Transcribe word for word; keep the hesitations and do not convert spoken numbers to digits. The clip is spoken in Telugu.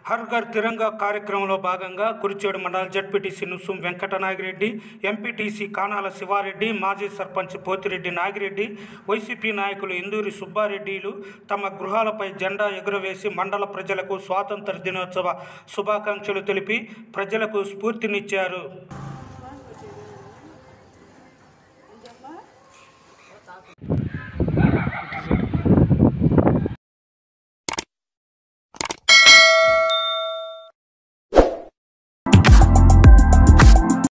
హర్ ఘర్ తిరంగా కార్యక్రమంలో భాగంగా కురిచేడు మండల జడ్పీటీసీ నుసుం వెంకట నాగిరెడ్డి, ఎంపీటీసీ కానాల శివారెడ్డి, మాజీ సర్పంచ్ పోతిరెడ్డి నాగిరెడ్డి, వైసీపీ నాయకులు ఇందూరి సుబ్బారెడ్డిలు తమ గృహాలపై జెండా ఎగురవేసి మండల ప్రజలకు స్వాతంత్ర దినోత్సవ శుభాకాంక్షలు తెలిపి ప్రజలకు స్ఫూర్తినిచ్చారు.